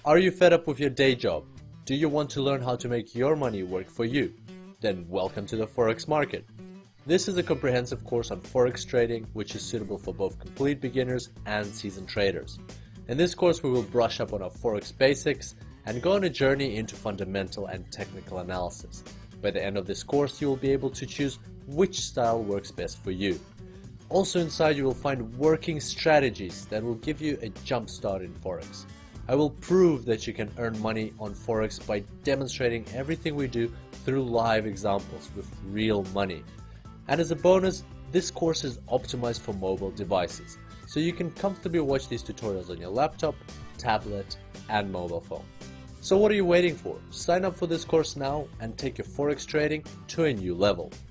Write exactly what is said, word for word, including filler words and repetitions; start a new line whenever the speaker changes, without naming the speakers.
Are you fed up with your day job? Do you want to learn how to make your money work for you? Then welcome to the Forex Market. This is a comprehensive course on Forex trading which is suitable for both complete beginners and seasoned traders. In this course we will brush up on our Forex basics and go on a journey into fundamental and technical analysis. By the end of this course you will be able to choose which style works best for you. Also inside you will find working strategies that will give you a jump start in Forex. I will prove that you can earn money on Forex by demonstrating everything we do through live examples with real money. And as a bonus, this course is optimized for mobile devices, so you can comfortably watch these tutorials on your laptop, tablet, and mobile phone. So what are you waiting for? Sign up for this course now and take your Forex trading to a new level.